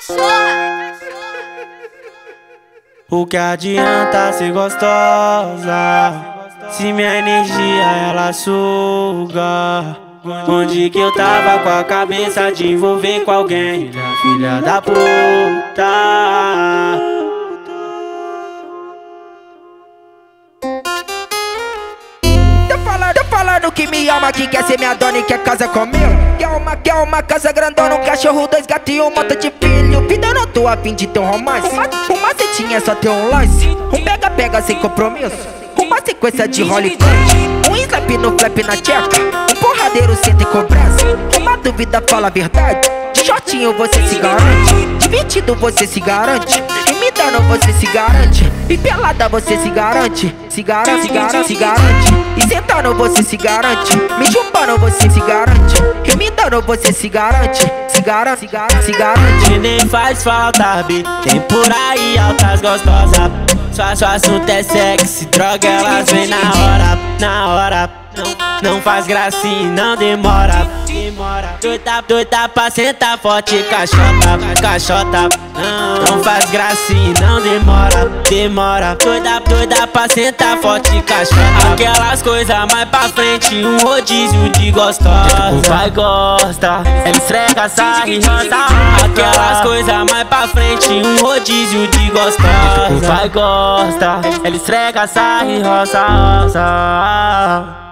O que adianta ser gostosa se minha energia ela suga? Onde que eu tava com a cabeça de envolver com alguém? Filha da puta. Tô falando que me ama, que quer ser minha dona e quer casa comigo. Quer uma casa grandona, um cachorro, 2 gatos e um monte de filho. Vida, eu não tô a fim de ter um romance. Uma setinha é só ter um lance. Um pega-pega sem compromisso. Uma sequência de Hollywood. Um slap no flap na tcheca. Um porradeiro senta em cobrança. Uma dúvida fala a verdade. De shortinho você se garante. De vestido você se garante. Imitando você se garante. E pelada você se garante. Se garante, se garante, se garante. E sentando você se garante. Me chupando você se garante. Imitando você se garante. Se garante, se garante, se garante. E nem faz falta, bi. Tem por aí altas gostosas. Seu assunto é sexy, droga, elas vem na hora, na hora. Não faz gracinha, não demora. Doida pra sentar forte, caixota. Não faz gracinha, não demora. Doida pra sentar forte, caixota. Aquelas coisas mais pra frente, um rodízio de gostosa. O pai gosta, ela esfrega, sai e roça. Aquelas coisas mais pra frente, um rodízio de gostosa. O pai gosta, ela esfrega, sai e roça.